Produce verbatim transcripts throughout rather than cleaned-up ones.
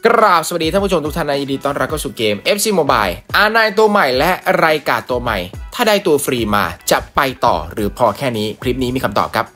กราบสวัสดีท่านผู้ชมทุกท่านยินดีต้อนรับเข้าสู่เกม เอฟ ซี Mobile อาร์ไนน์ตัวใหม่และรายการตัวใหม่ถ้าได้ตัวฟรีมาจะไปต่อหรือพอแค่นี้คลิปนี้มีคำตอบครับ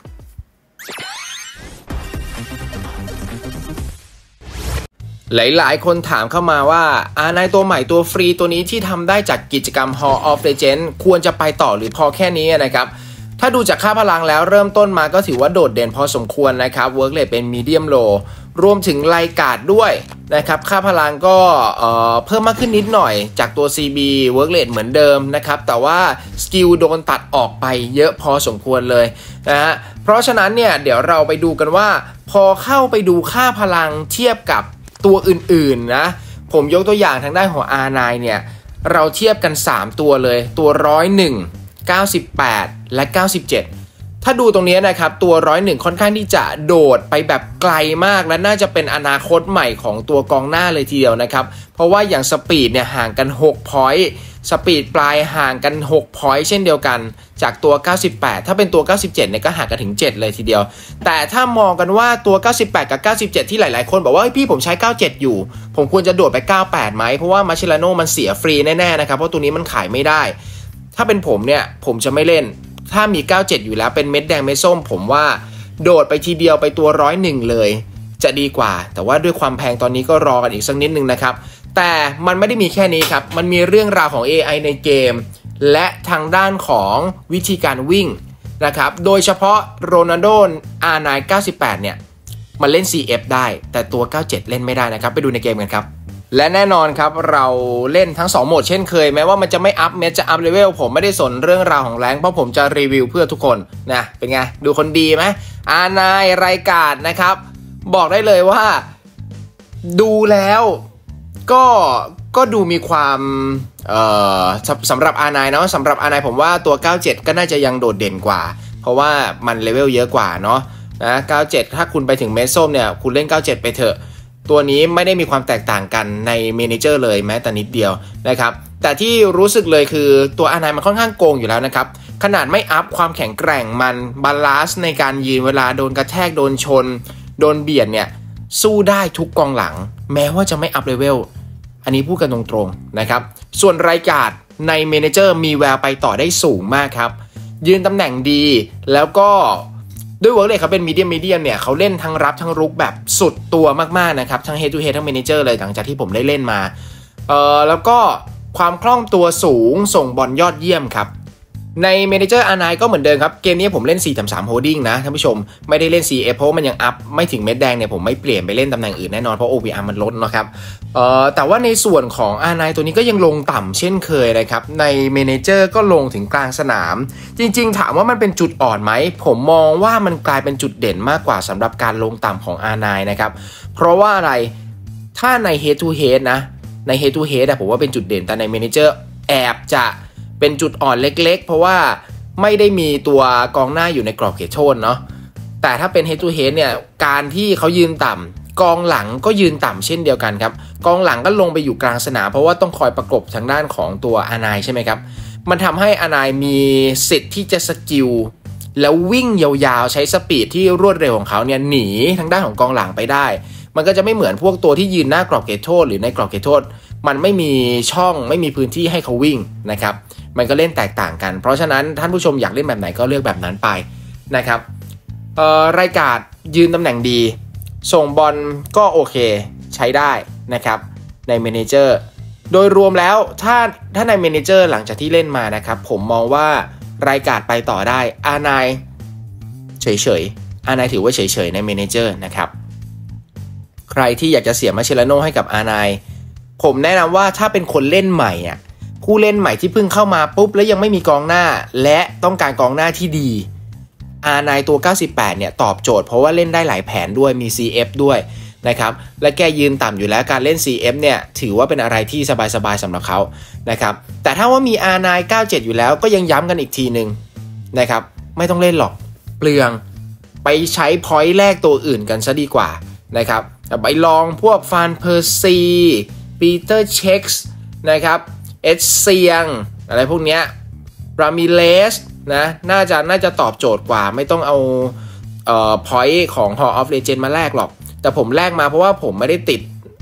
หลายๆคนถามเข้ามาว่าอาร์ไนน์ตัวใหม่ตัวฟรีตัวนี้ที่ทำได้จากกิจกรรม Hall of Legends ควรจะไปต่อหรือพอแค่นี้นะครับถ้าดูจากค่าพลังแล้วเริ่มต้นมาก็ถือว่าโดดเด่นพอสมควรนะครับเวิร์กเรทเป็นมีเดียมโลรวมถึงไลการ์ดด้วยนะครับค่าพลังก็เอ่อเพิ่มมากขึ้นนิดหน่อยจากตัว ซี บี เวิร์กเรทเหมือนเดิมนะครับแต่ว่าสกิลโดนตัดออกไปเยอะพอสมควรเลยนะฮะเพราะฉะนั้นเนี่ยเดี๋ยวเราไปดูกันว่าพอเข้าไปดูค่าพลังเทียบกับตัวอื่นๆนะผมยกตัวอย่างทางด้านของ อาร์ ไนน์ เนี่ยเราเทียบกันสามตัวเลยตัวหนึ่งร้อยเอ็ด เก้าสิบแปดและเก้าสิบเจ็ดถ้าดูตรงนี้นะครับตัวหนึ่งร้อยเอ็ดค่อนข้างที่จะโดดไปแบบไกลมากและน่าจะเป็นอนาคตใหม่ของตัวกองหน้าเลยทีเดียวนะครับเพราะว่าอย่างสปีดเนี่ยห่างกันหกพอยต์สปีดปลายห่างกันหกพอยต์เช่นเดียวกันจากตัวเก้าสิบแปดถ้าเป็นตัวเก้าสิบเจ็ดเนี่ยก็ห่างกันถึงเจ็ดเลยทีเดียวแต่ถ้ามองกันว่าตัวเก้าสิบแปดกับเก้าสิบเจ็ดที่หลายๆคนบอกว่าพี่ผมใช้เก้าสิบเจ็ดอยู่ผมควรจะโดดไปเก้าสิบแปดไหมเพราะว่ามาเชลาโนมันเสียฟรีแน่ๆนะครับเพราะตัวนี้มันขายไม่ได้ถ้าเป็นผมเนี่ยผมจะไม่เล่นถ้ามีเก้าสิบเจ็ดอยู่แล้วเป็นเม็ดแดงเม็ดส้มผมว่าโดดไปทีเดียวไปตัวหนึ่งร้อยเอ็ดเลยจะดีกว่าแต่ว่าด้วยความแพงตอนนี้ก็รอกันอีกสักนิดนึงนะครับแต่มันไม่ได้มีแค่นี้ครับมันมีเรื่องราวของ เอ ไอ ในเกมและทางด้านของวิธีการวิ่งนะครับโดยเฉพาะโรนัลโด อาร์ ไนน์ เก้าสิบแปดเนี่ยมันเล่น ซี เอฟ ได้แต่ตัวเก้าสิบเจ็ดเล่นไม่ได้นะครับไปดูในเกมกันครับและแน่นอนครับเราเล่นทั้งสองโหมดเช่นเคยแม้ว่ามันจะไม่อัพเมจจะอัพเลเวลผมไม่ได้สนเรื่องราวของแรงเพราะผมจะรีวิวเพื่อทุกคนนะเป็นไงดูคนดีไหม อาร์ ไนน์ รายการนะครับบอกได้เลยว่าดูแล้วก็ก็ดูมีความเอ่อสำหรับ อาร์ ไนน์ เนาะสำหรับ อาร์ ไนน์ ผมว่าตัวเก้าสิบเจ็ดก็น่าจะยังโดดเด่นกว่าเพราะว่ามันเลเวลเยอะกว่าเนาะนะเก้าสิบเจ็ดถ้าคุณไปถึงเมสส้มเนี่ยคุณเล่นเก้าสิบเจ็ดไปเถอะตัวนี้ไม่ได้มีความแตกต่างกันในเมเนเจอร์เลยแม้แต่นิดเดียวนะครับแต่ที่รู้สึกเลยคือตัว อาร์ ไนน์ มันค่อนข้างโกงอยู่แล้วนะครับขนาดไม่อัพความแข็งแกร่งมันบาลานซ์ในการยืนเวลาโดนกระแทกโดนชนโดนเบียดเนี่ยสู้ได้ทุกกองหลังแม้ว่าจะไม่อัพเลเวลอันนี้พูดกันตรงๆนะครับส่วนรายการในเมเนเจอร์มีแววไปต่อได้สูงมากครับยืนตำแหน่งดีแล้วก็ด้วยเวิร์กเลยเขาเป็นมีเดียมมีเดียมเนี่ยเขาเล่นทั้งรับทั้งรุกแบบสุดตัวมากๆนะครับทั้ง head to head ทั้ง manager เลยหลังจากที่ผมได้เล่นมาเอ่อแล้วก็ความคล่องตัวสูงส่งบอลยอดเยี่ยมครับใน Manager อาร์ ไนน์ ก็เหมือนเดิมครับเกมนี้ผมเล่น สี่ สาม สาม holding นะท่านผู้ชมไม่ได้เล่น ซี เอฟ เพราะมันยังอัพไม่ถึงเม็ดแดงเนี่ยผมไม่เปลี่ยนไปเล่นตำแหน่งอื่นแน่นอนเพราะ โอ วี อาร์ มันลดนะครับเอ่อแต่ว่าในส่วนของ อาร์ ไนน์ ตัวนี้ก็ยังลงต่ำเช่นเคยนะครับใน Manager ก็ลงถึงกลางสนามจริงๆถามว่ามันเป็นจุดอ่อนไหมผมมองว่ามันกลายเป็นจุดเด่นมากกว่าสำหรับการลงต่ำของ อาร์ ไนน์ นะครับเพราะว่าอะไรถ้าใน head to head นะใน head to head อะผมว่าเป็นจุดเด่นแต่ใน Manager แอบจะเป็นจุดอ่อนเล็กๆเพราะว่าไม่ได้มีตัวกองหน้าอยู่ในกรอบเขตโทษเนาะแต่ถ้าเป็น head to head เนี่ยการที่เขายืนต่ำกองหลังก็ยืนต่ำเช่นเดียวกันครับกองหลังก็ลงไปอยู่กลางสนามเพราะว่าต้องคอยประกบทางด้านของตัว อาร์ ไนน์ ใช่ไหมครับมันทำให้ อาร์ ไนน์ มีสิทธิ์ที่จะสกิลแล้ววิ่งยาวๆใช้สปีดที่รวดเร็วของเขาเนี่ยหนีทางด้านของกองหลังไปได้มันก็จะไม่เหมือนพวกตัวที่ยืนหน้ากรอบเขตโทษหรือในกรอบเขตโทษมันไม่มีช่องไม่มีพื้นที่ให้เขาวิ่งนะครับมันก็เล่นแตกต่างกันเพราะฉะนั้นท่านผู้ชมอยากเล่นแบบไหนก็เลือกแบบนั้นไปนะครับเอ่อรายการยืนตำแหน่งดีส่งบอลก็โอเคใช้ได้นะครับในเมเนเจอร์โดยรวมแล้วถ้าถ้าในเมเนเจอร์หลังจากที่เล่นมานะครับผมมองว่ารายการไปต่อได้ อาร์ ไนน์ เฉยๆ อาร์ ไนน์ ถือว่าเฉยๆในเมเนเจอร์นะครับใครที่อยากจะเสียมาเชลาโนให้กับ อาร์ ไนน์ ผมแนะนำว่าถ้าเป็นคนเล่นใหม่อ่ะผู้เล่นใหม่ที่เพิ่งเข้ามาปุ๊บแล้วยังไม่มีกองหน้าและต้องการกองหน้าที่ดี อาร์ ไนน์ ตัวเก้าสิบแปดเนี่ยตอบโจทย์เพราะว่าเล่นได้หลายแผนด้วยมี ซี เอฟ ด้วยนะครับและแกยืนต่ำอยู่แล้วการเล่น ซี เอฟ เนี่ยถือว่าเป็นอะไรที่สบายๆสำหรับเขานะครับแต่ถ้าว่ามี อาร์ ไนน์ เก้าสิบเจ็ดอยู่แล้วก็ยังย้ำกันอีกทีนึงนะครับไม่ต้องเล่นหรอกเปลืองไปใช้พอยต์แรกตัวอื่นกันซะดีกว่านะครับไปลองพวกฟานเพอร์ซีปีเตอร์เช็กส์นะครับเอสเซียงอะไรพวกเนี้ยรามิเลสนะน่าจะน่าจะตอบโจทย์กว่าไม่ต้องเอาเอ่อพอยต์ของ Hall of Legends มาแลกหรอกแต่ผมแลกมาเพราะว่าผมไม่ได้ติด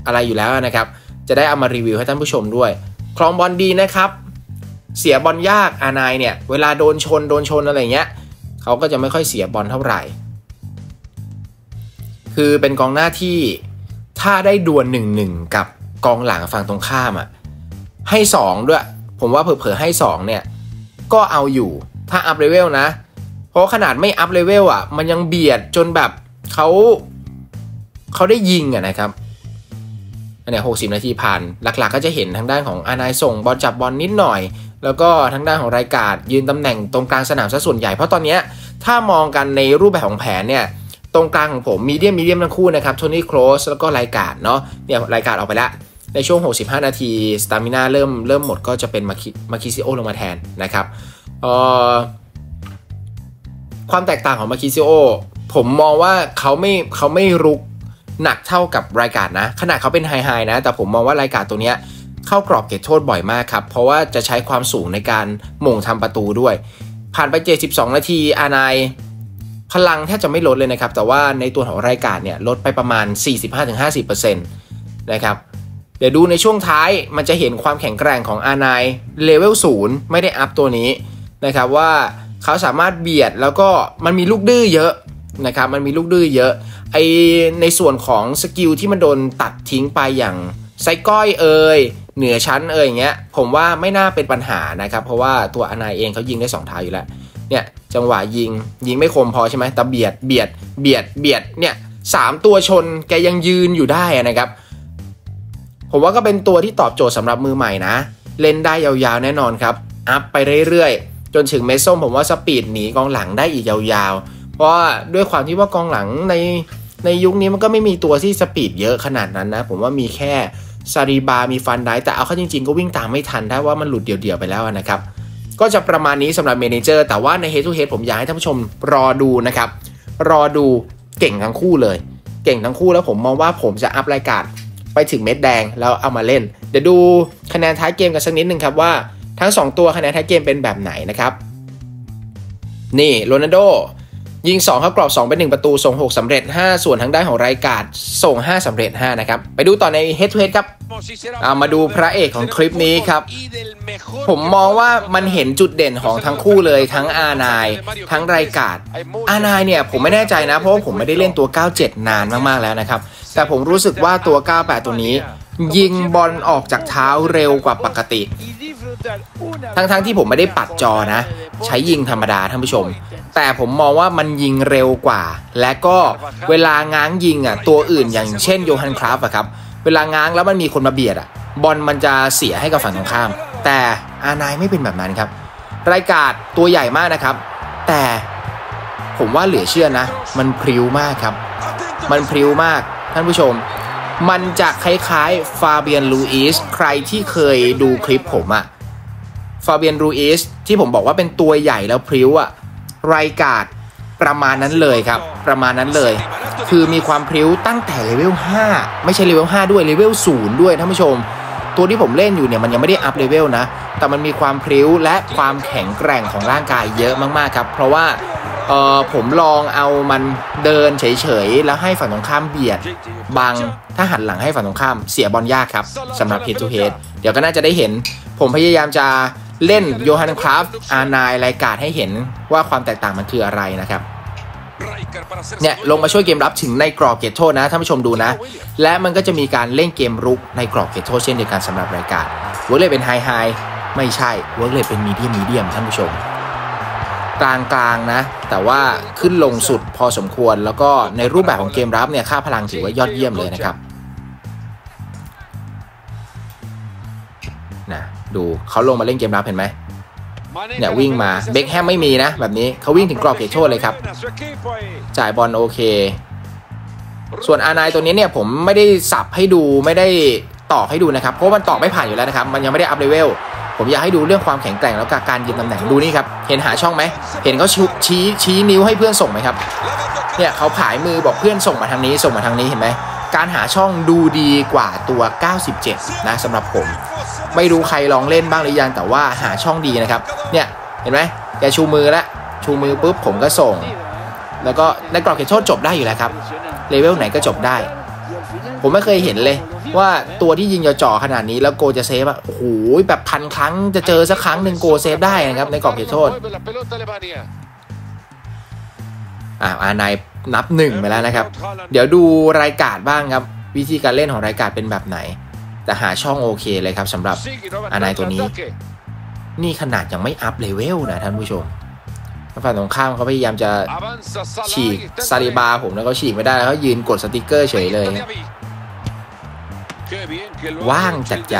อะไรอยู่แล้วนะครับจะได้เอามารีวิวให้ท่านผู้ชมด้วยครองบอลดีนะครับเสียบอลยากอานายเนี่ยเวลาโดนชนโดนชนอะไรเงี้ยเขาก็จะไม่ค่อยเสียบอลเท่าไหร่คือเป็นกองหน้าที่ถ้าได้ดวลหนึ่งหนึ่งกับกองหลังฝั่งตรงข้ามอ่ะให้สองด้วยผมว่าเผลอๆให้สองเนี่ยก็เอาอยู่ถ้าอัพเลเวลนะเพราะขนาดไม่อัพเลเวลอ่ะมันยังเบียดจนแบบเขาเขาได้ยิงอ่ะนะครับอันนี้หกสิบนาทีผ่านหลักๆก็จะเห็นทางด้านของอานายส่งบอลจับบอลนิดหน่อยแล้วก็ทางด้านของรายการยืนตำแหน่งตรงกลางสนามซะส่วนใหญ่เพราะตอนนี้ถ้ามองกันในรูปแบบของแผนเนี่ยตรงกลางของผมมีเดียมมีเดียมทั้งคู่นะครับโทนี่โครสแล้วก็รายการเนาะเนี่ยรายการออกไปแล้วในช่วงหกสิบห้านาทีสตามิน่าเริ่มเริ่มหมดก็จะเป็นมาคิมาคิซิโอลงมาแทนนะครับเอ่อความแตกต่างของมาคิซิโอผมมองว่าเขาไม่เขาไม่รุกหนักเท่ากับรายการนะขนาดเขาเป็นไฮไฮนะแต่ผมมองว่ารายการตัวเนี้ยเข้ากรอบเขตโทษบ่อยมากครับเพราะว่าจะใช้ความสูงในการหม่งทำประตูด้วยผ่านไปเจ็ดสิบสองนาทีอานายพลังแทบจะไม่ลดเลยนะครับแต่ว่าในตัวของรายการเนี่ยลดไปประมาณ สี่สิบห้าถึงห้าสิบเปอร์เซ็นต์ นะครับเดี๋ยวดูในช่วงท้ายมันจะเห็นความแข็งแกร่งของอานายเลเวลศูนย์ไม่ได้อัพตัวนี้นะครับว่าเขาสามารถเบียดแล้วก็มันมีลูกดื้อเยอะนะครับมันมีลูกดื้อเยอะไอในส่วนของสกิลที่มันโดนตัดทิ้งไปอย่างไซก้อยเอยเหนือชั้นเอยอย่างเงี้ยผมว่าไม่น่าเป็นปัญหานะครับเพราะว่าตัวอานายเองเขายิงได้สองเท้าอยู่แล้วเนี่ยจังหวะยิงยิงไม่คมพอใช่ไหมแต่เบียดเบียดเบียดเบียดเนี่ยสามตัวชนแกยังยืนอยู่ได้นะครับผมว่าก็เป็นตัวที่ตอบโจทย์สำหรับมือใหม่นะเล่นได้ยาวๆแน่นอนครับอัพไปเรื่อยๆจนถึงเมสส้มผมว่าสปีดหนีกองหลังได้อีกยาวๆเพราะว่าด้วยความที่ว่ากองหลังในในยุคนี้มันก็ไม่มีตัวที่สปีดเยอะขนาดนั้นนะผมว่ามีแค่ซาริบามีฟันได้แต่เอาเข้าจริงๆก็วิ่งตามไม่ทันได้ว่ามันหลุดเดี่ยวๆไปแล้วนะครับก็จะประมาณนี้สำหรับเมเนเจอร์แต่ว่าใน Head to Head ผมอยากให้ท่านผู้ชมรอดูนะครับรอดูเก่งทั้งคู่เลยเก่งทั้งคู่แล้วผมมองว่าผมจะอัพรายการไปถึงเม็ดแดงแล้วเอามาเล่นเดี๋ยวดูคะแนนท้ายเกมกันสักนิดนึงครับว่าทั้งสองตัวคะแนนท้ายเกมเป็นแบบไหนนะครับนี่โรนัลโดยิงสองเข้ากรอบสองเป็นหนึ่งประตูส่งหกสำเร็จห้าส่วนทางด้านของรายการส่งห้าสำเร็จห้านะครับไปดูต่อใน Head to Head ครับเอามาดูพระเอกของคลิปนี้ครับผมมองว่ามันเห็นจุดเด่นของทั้งคู่เลยทั้งอานายทั้งรายการอานายเนี่ยผมไม่แน่ใจนะเพราะว่าผมไม่ได้เล่นตัวเก้าเจ็ดนานมากๆแล้วนะครับแต่ผมรู้สึกว่าตัวเก้าแปดตัวนี้ยิงบอลออกจากเท้าเร็วกว่าปกติทั้งๆที่ผมไม่ได้ปัดจอนะใช้ยิงธรรมดาท่านผู้ชมแต่ผมมองว่ามันยิงเร็วกว่าและก็เวลาง้างยิงอ่ะตัวอื่นอย่างเช่นโยฮันคราฟอะครับเวลาง้างแล้วมันมีคนมาเบียดอ่ะบอลมันจะเสียให้กับฝั่งตรงข้ามแต่อานายไม่เป็นแบบนั้นครับรายการตัวใหญ่มากนะครับแต่ผมว่าเหลือเชื่อนะมันพริ้วมากครับมันพริ้วมากท่านผู้ชมมันจะคล้ายๆฟาเบียนลูอิสใครที่เคยดูคลิปผมอะฟาเบียนลูอิสที่ผมบอกว่าเป็นตัวใหญ่แล้วพริ้วอะรายการประมาณนั้นเลยครับประมาณนั้นเลยคือมีความพริ้วตั้งแต่เลเวลห้าไม่ใช่เลเวลห้าด้วยเลเวลศูนย์ด้วยท่านผู้ชมตัวที่ผมเล่นอยู่เนี่ยมันยังไม่ได้อัพเลเวลนะแต่มันมีความพริ้วและความแข็งแกร่งของร่างกายเยอะมากๆครับเพราะว่าเอ่อผมลองเอามันเดินเฉยๆแล้วให้ฝั่งตรงข้ามเบียดบังถ้าหันหลังให้ฝั่งตรงข้ามเสียบอลยากครับสำหรับ Head to Head เดี๋ยวก็น่าจะได้เห็นผมพยายามจะเล่นโยฮันคราฟอานายรายการให้เห็นว่าความแตกต่างมันคืออะไรนะครับเนี่ยลงมาช่วยเกมรับถึงในกรอบเขตโทษนะท่านผู้ชมดูนะและมันก็จะมีการเล่นเกมรุกในกรอบเขตโทษเช่นเดียวกันสำหรับรายการเวิร์กเลยเป็นไฮไฮไม่ใช่เวิร์กเลยเป็นมีเดียมมีเดียมท่านผู้ชมกลางๆนะแต่ว่าขึ้นลงสุดพอสมควรแล้วก็ในรูปแบบของเกมรับเนี่ยค่าพลังถือว่ายอดเยี่ยมเลยนะครับนะดูเขาลงมาเล่นเกมรับเห็นไหมเนี่ยวิ่งมาเบคแฮมไม่มีนะแบบนี้เขาวิ่งถึงกรอบเขตโทษเลยครับจ่ายบอลโอเคส่วนอานายตัวนี้เนี่ยผมไม่ได้สับให้ดูไม่ได้ต่อให้ดูนะครับเพราะมันต่อไม่ผ่านอยู่แล้วนะครับมันยังไม่ได้อัพเลเวลผมอยากให้ดูเรื่องความแข็งแกร่งแล้วกับการยืนตำแหน่งดูนี่ครับเห็นหาช่องไหมเห็นเขาชี้ชี้นิ้วให้เพื่อนส่งไหมครับเนี่ยเขาผายมือบอกเพื่อนส่งมาทางนี้ส่งมาทางนี้เห็นไหมการหาช่องดูดีกว่าตัวเก้าสิบเจ็ดนะสำหรับผมไม่รู้ใครลองเล่นบ้างหรือยังแต่ว่าหาช่องดีนะครับเนี่ยเห็นไหมแกชูมือแล้วชูมือปุ๊บผมก็ส่งแล้วก็ในกรอบเขตโทษจบได้อยู่แล้วครับเลเวลไหนก็จบได้ผมไม่เคยเห็นเลยว่าตัวที่ยิงจ่อๆขนาดนี้แล้วโกจะเซฟอะโอ้โหแบบพันครั้งจะเจอสักครั้งหนึ่งโกเซฟได้นะครับในกรอบเขตโทษอ่าอานายนับหนึ่งไปแล้วนะครับเดี๋ยวดูรายการบ้างครับวิธีการเล่นของรายการเป็นแบบไหนแต่หาช่องโอเคเลยครับสำหรับอานายตัวนี้นี่ขนาดยังไม่อัพเลเวลนะท่านผู้ชมฝ่ายตรงข้ามเขาพยายามจะฉีกซาลิบาผมแล้วก็ฉีกไม่ได้แล้วเขายืนกดสติกเกอร์เฉยเลยว่างจัดจัด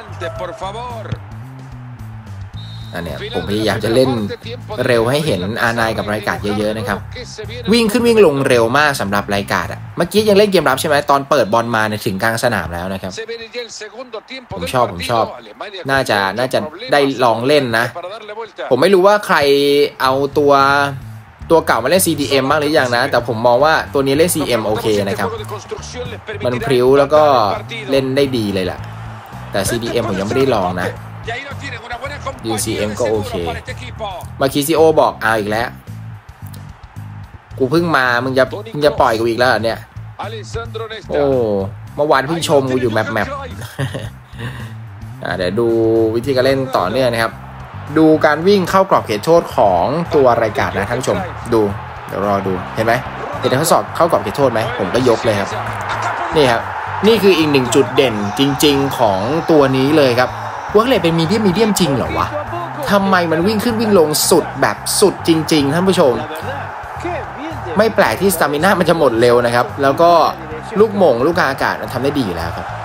อันเนี้ยผมพยายามจะเล่นเร็วให้เห็นอานายกับรายการเยอะๆนะครับวิ่งขึ้นวิ่งลงเร็วมากสำหรับรายการอ่ะเมื่อกี้ยังเล่นเกมรับใช่ไหมตอนเปิดบอลมาเนี่ยถึงกลางสนามแล้วนะครับผมชอบผมชอบน่าจะน่าจะได้ลองเล่นนะผมไม่รู้ว่าใครเอาตัวตัวเก่ามาเล่น ซี ดี เอ็ม บ้างหรือยังนะแต่ผมมองว่าตัวนี้เล่น ซี เอ็ม โอเคนะครับมันพริ้วแล้วก็เล่นได้ดีเลยแหละแต่ ซี ดี เอ็ม ผมยังไม่ได้ลองนะยู ซี เอ็ม ก็โอเคมาคิซิโอบอกเอาอีกแล้วกูเพิ่งมามึงจะมึงจะปล่อยกูอีกแล้วเนี่ยโอ้เมื่อวานเพิ่งชมกูอยู่แมปแมปเดี๋ยวดูวิธีการเล่นต่อเนื่องนะครับดูการวิ่งเข้ากรอบเขตโทษของตัวรายการนะท่านผู้ชมดูเดี๋ยวรอดูเห็นไหมเห็นเขาสอบเข้ากรอบเขตโทษไหมผมก็ยกเลยครับนี่ครับนี่คืออีกหนึ่งจุดเด่นจริงๆของตัวนี้เลยครับเวิร์กเลทเป็นมีเดียมมีเดียมจริงเหรอวะทำไมมันวิ่งขึ้นวิ่งลงสุดแบบสุดจริงๆท่านผู้ชมไม่แปลกที่สตามิน่ามันจะหมดเร็วนะครับแล้วก็ลูกหม่งลูกกลางอากาศมันทำได้ดีอยู่แล้วครับ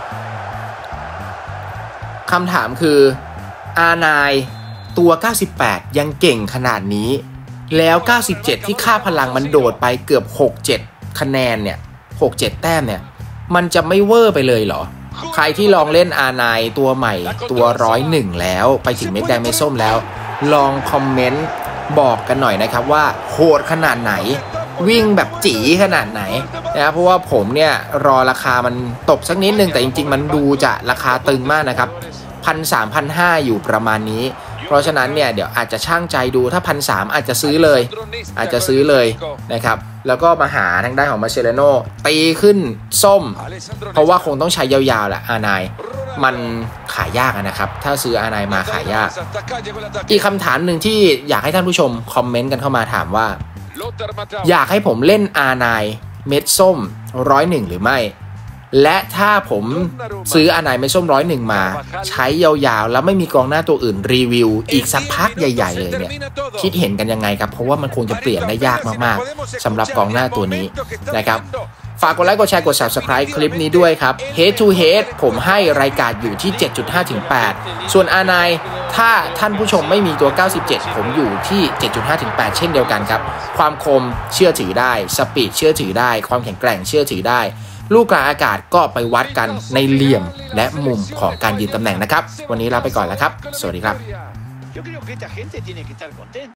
คำถามคืออานายตัวเก้าสิบแปดยังเก่งขนาดนี้แล้วเก้าสิบเจ็ดที่ค่าพลังมันโดดไปเกือบ หกเจ็ด คะแนนเนี่ย หกเจ็ด แต้มเนี่ยมันจะไม่เวอร์ไปเลยเหรอใครที่ลองเล่นอานายตัวใหม่ตัวหนึ่งร้อยเอ็ดแล้วไปถึงเม็ดแดงเม็ดส้มแล้วลองคอมเมนต์บอกกันหน่อยนะครับว่าโหดขนาดไหนวิ่งแบบจี๋ขนาดไหนนะเพราะว่าผมเนี่ยรอราคามันตกสักนิดนึงแต่จริงๆมันดูจะราคาตึงมากนะครับ หนึ่งพันสามร้อย หนึ่งพันห้าร้อย อยู่ประมาณนี้เพราะฉะนั้นเนี่ยเดี๋ยวอาจจะช่างใจดูถ้า หนึ่งพันสามร้อย อาจจะซื้อเลยอาจจะซื้อเลยนะครับแล้วก็มาหาทางด้านของมาเชเลโนตีขึ้นส้มเพราะว่าคงต้องใช้ยาวๆแหละอานายมันขายยากนะครับถ้าซื้ออานายมาขายยากอีกคำถามหนึ่งที่อยากให้ท่านผู้ชมคอมเมนต์กันเข้ามาถามว่าอยากให้ผมเล่นอานายเม็ดส้มหนึ่งร้อยเอ็ดหรือไม่และถ้าผมซื้ออานายเม็ดส้มหนึ่งร้อยเอ็ดมาใช้ยาวๆแล้วไม่มีกองหน้าตัวอื่นรีวิวอีกสักพักใหญ่ๆเลยเนี่ยคิดเห็นกันยังไงครับเพราะว่ามันคงจะเปลี่ยนได้ยากมากๆสำหรับกองหน้าตัวนี้นะครับฝากกดไลค์กดแชร์กด ซับสไครบ์ คลิปนี้ด้วยครับ Head to Head ผมให้รายการอยู่ที่ เจ็ดจุดห้า ถึง แปด ส่วนอานายถ้าท่านผู้ชมไม่มีตัวเก้าสิบเจ็ดผมอยู่ที่ เจ็ดจุดห้า ถึง แปด เช่นเดียวกันครับความคมเชื่อถือได้สปีดเชื่อถือได้ความแข็งแกร่งเชื่อถือได้ลูกกลางอากาศก็ไปวัดกันในเหลี่ยมและมุมของการยืนตำแหน่งนะครับวันนี้ลาไปก่อนแล้วครับสวัสดีครับ